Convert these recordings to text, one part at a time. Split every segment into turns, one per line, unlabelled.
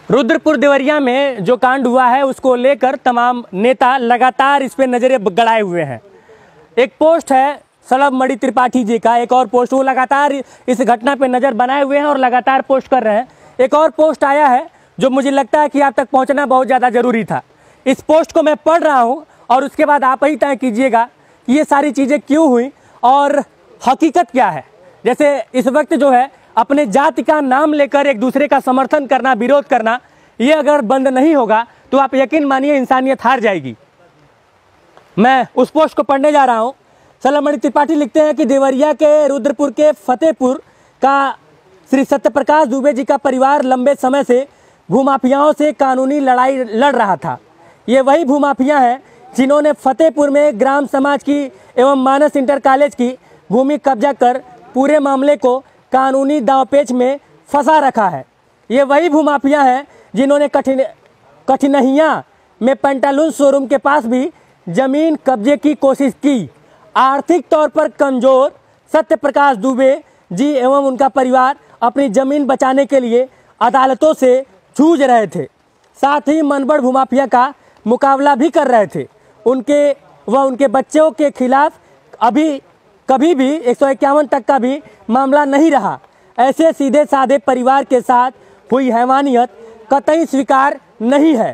रुद्रपुर देवरिया में जो कांड हुआ है उसको लेकर तमाम नेता लगातार इस पे नजरें गड़ाए हुए हैं। एक पोस्ट है सलभ मणि त्रिपाठी जी का, एक और पोस्ट, वो लगातार इस घटना पे नज़र बनाए हुए हैं और लगातार पोस्ट कर रहे हैं। एक और पोस्ट आया है जो मुझे लगता है कि आप तक पहुंचना बहुत ज़्यादा ज़रूरी था। इस पोस्ट को मैं पढ़ रहा हूं और उसके बाद आप ही तय कीजिएगा कि ये सारी चीज़ें क्यों हुई और हकीकत क्या है। जैसे इस वक्त जो है अपने जाति का नाम लेकर एक दूसरे का समर्थन करना, विरोध करना, ये अगर बंद नहीं होगा तो आप यकीन मानिए इंसानियत हार जाएगी। मैं उस पोस्ट को पढ़ने जा रहा हूँ। सलभ मणि त्रिपाठी लिखते हैं कि देवरिया के रुद्रपुर के फतेहपुर का श्री सत्यप्रकाश दुबे जी का परिवार लंबे समय से भूमाफियाओं से कानूनी लड़ाई लड़ रहा था। ये वही भूमाफिया हैं जिन्होंने फतेहपुर में ग्राम समाज की एवं मानस इंटर कॉलेज की भूमि कब्जा कर पूरे मामले को कानूनी दांवपेच में फंसा रखा है। ये वही भूमाफिया हैं जिन्होंने कठिनहिया में पेंटालून शोरूम के पास भी जमीन कब्जे की कोशिश की। आर्थिक तौर पर कमजोर सत्यप्रकाश दुबे जी एवं उनका परिवार अपनी जमीन बचाने के लिए अदालतों से जूझ रहे थे, साथ ही मनबड़ भूमाफिया का मुकाबला भी कर रहे थे। उनके बच्चों के खिलाफ अभी कभी भी 151 तक का भी मामला नहीं रहा। ऐसे सीधे साधे परिवार के साथ हुई हैवानियत कतई स्वीकार नहीं है।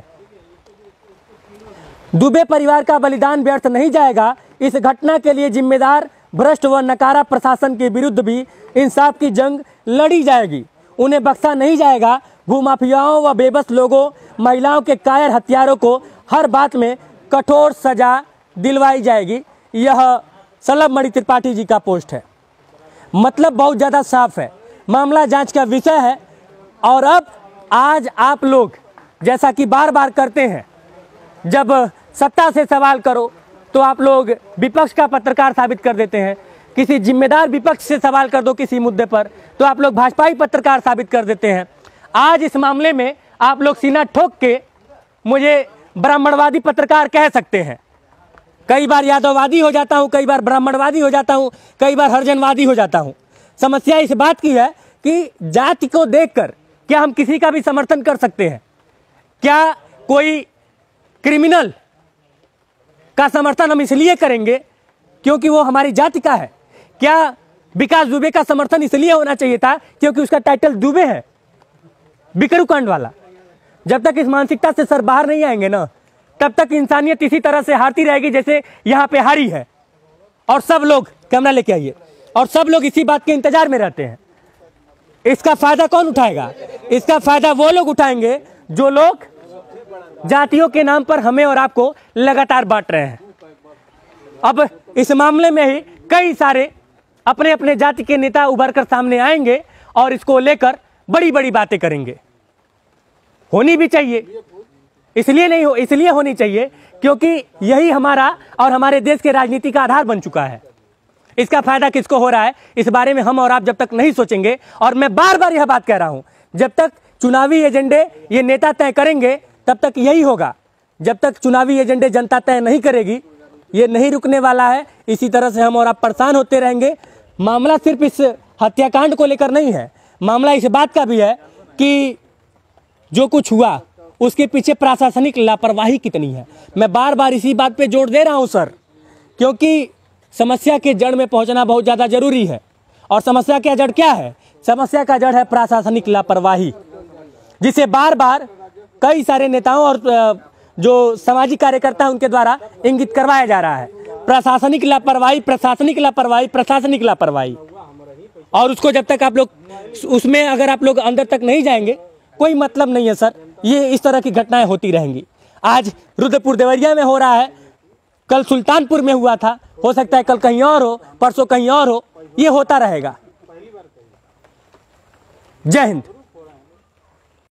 दुबे परिवार का बलिदान व्यर्थ नहीं जाएगा। इस घटना के लिए जिम्मेदार भ्रष्ट व नकारा प्रशासन के विरुद्ध भी इंसाफ की जंग लड़ी जाएगी। उन्हें बख्शा नहीं जाएगा। भूमाफियाओं व बेबस लोगों, महिलाओं के कायर हत्यारों को हर बात में कठोर सजा दिलवाई जाएगी। यह सलभ मणि त्रिपाठी जी का पोस्ट है। मतलब बहुत ज़्यादा साफ है, मामला जांच का विषय है। और अब आज आप लोग जैसा कि बार बार करते हैं, जब सत्ता से सवाल करो तो आप लोग विपक्ष का पत्रकार साबित कर देते हैं, किसी जिम्मेदार विपक्ष से सवाल कर दो किसी मुद्दे पर तो आप लोग भाजपाई पत्रकार साबित कर देते हैं। आज इस मामले में आप लोग सीना ठोक के मुझे ब्राह्मणवादी पत्रकार कह सकते हैं। कई बार यादववादी हो जाता हूं, कई बार ब्राह्मणवादी हो जाता हूं, कई बार हरिजनवादी हो जाता हूं। समस्या इस बात की है कि जाति को देखकर क्या हम किसी का भी समर्थन कर सकते हैं? क्या कोई क्रिमिनल का समर्थन हम इसलिए करेंगे क्योंकि वो हमारी जाति का है? क्या विकास दुबे का समर्थन इसलिए होना चाहिए था क्योंकि उसका टाइटल दुबे है, बिकरू कांड वाला? जब तक इस मानसिकता से सर बाहर नहीं आएंगे ना, तब तक इंसानियत इसी तरह से हारती रहेगी जैसे यहाँ पे हारी है। और सब लोग, कैमरा लेके आइए, और सब लोग इसी बात के इंतजार में रहते हैं। इसका फायदा कौन उठाएगा? इसका फायदा वो लोग उठाएंगे जो लोग जातियों के नाम पर हमें और आपको लगातार बांट रहे हैं। अब इस मामले में ही कई सारे अपने अपने जाति के नेता उभर कर सामने आएंगे और इसको लेकर बड़ी बड़ी बातें करेंगे। होनी भी चाहिए, इसलिए होनी चाहिए क्योंकि यही हमारा और हमारे देश के राजनीति का आधार बन चुका है। इसका फायदा किसको हो रहा है इस बारे में हम और आप जब तक नहीं सोचेंगे, और मैं बार बार यह बात कह रहा हूं, जब तक चुनावी एजेंडे ये नेता तय करेंगे तब तक यही होगा। जब तक चुनावी एजेंडे जनता तय नहीं करेगी, ये नहीं रुकने वाला है। इसी तरह से हम और आप परेशान होते रहेंगे। मामला सिर्फ इस हत्याकांड को लेकर नहीं है, मामला इस बात का भी है कि जो कुछ हुआ उसके पीछे प्रशासनिक लापरवाही कितनी है। मैं बार बार इसी बात पे जोर दे रहा हूं सर, क्योंकि समस्या के जड़ में पहुंचना बहुत ज़्यादा जरूरी है। और समस्या का जड़ क्या है? समस्या का जड़ है प्रशासनिक लापरवाही, जिसे बार बार कई सारे नेताओं और जो सामाजिक कार्यकर्ता हैं उनके द्वारा इंगित करवाया जा रहा है। प्रशासनिक लापरवाही, प्रशासनिक लापरवाही, प्रशासनिक लापरवाही। और उसको जब तक आप लोग उसमें अगर आप लोग अंदर तक नहीं जाएंगे, कोई मतलब नहीं है सर। ये इस तरह की घटनाएं होती रहेंगी। आज रुद्रपुर देवरिया में हो रहा है, कल सुल्तानपुर में हुआ था, हो सकता है कल कहीं और हो, परसों कहीं और हो। ये होता रहेगा। जय हिंद।